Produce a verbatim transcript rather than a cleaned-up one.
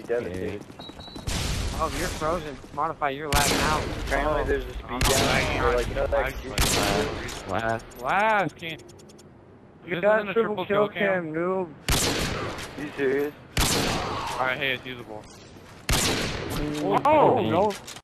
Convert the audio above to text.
devastated. Oh, you're frozen. Modify, you're lagging out. Apparently oh. there's a speed down, or like, you know that Last, last, can't. You This got isn't a triple triple kill kill cam. cam, noob. You serious? Alright, hey, it's usable. Oh, no.